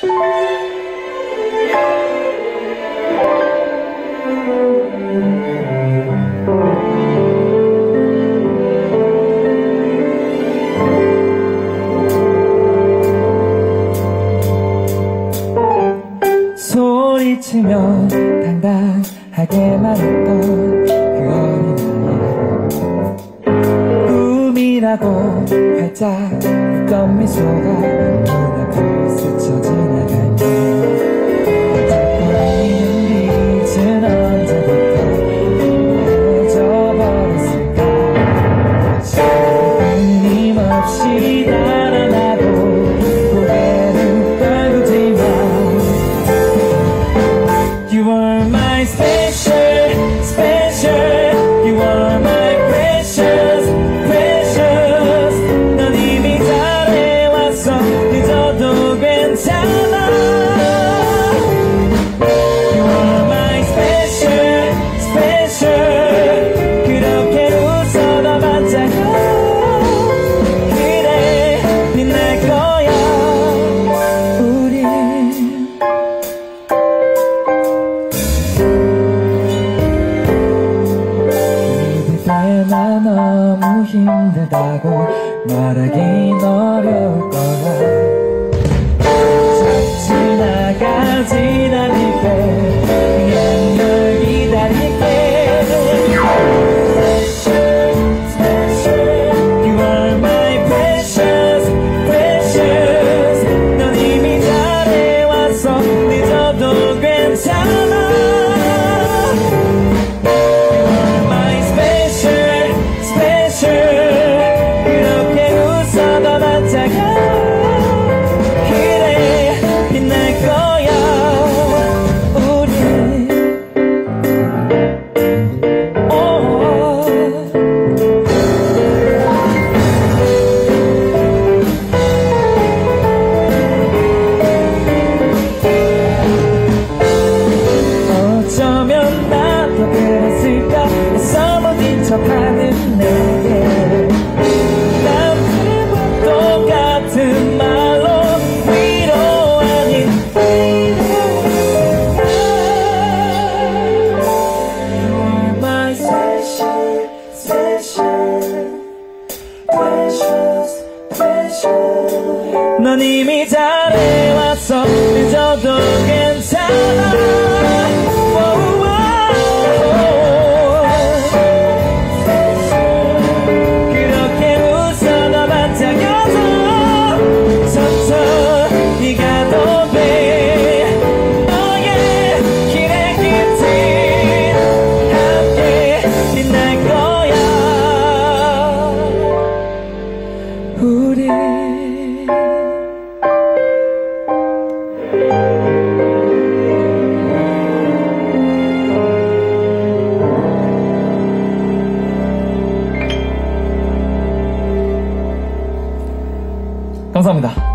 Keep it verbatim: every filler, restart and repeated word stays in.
소리치며 당당하게 말했던 그 어린아이, 꿈이라고 활짝 웃던 미소가 눈앞을 스쳐 지나가니 반짝거리는 빛은 언제부터 잊어버렸을까. 끊임없이 달아나고 고개를 떨구지만 You are my special, special. You are my precious, precious. 넌 이미 잘해왔어. 늦어도 괜찮아. You are my special, special. 그렇게 웃어도 반짝여. 그래, 빛날 거야. 우리 나 너무 힘들다고 말하긴 어려울 거야. 지나가진 않을게. 그냥 널 기다릴게. You are my precious, precious. 넌 이미 잘해왔어. 늦어도 괜찮아. 어쩌면 나도 그랬을까. 애써 모진 척하는 내게 남들과 똑같은 말로 위로 아닌 위로. You're my special, special, precious, precious. 넌 이미 잘해왔어. 늦어도 괜찮아. 우리 감사합니다.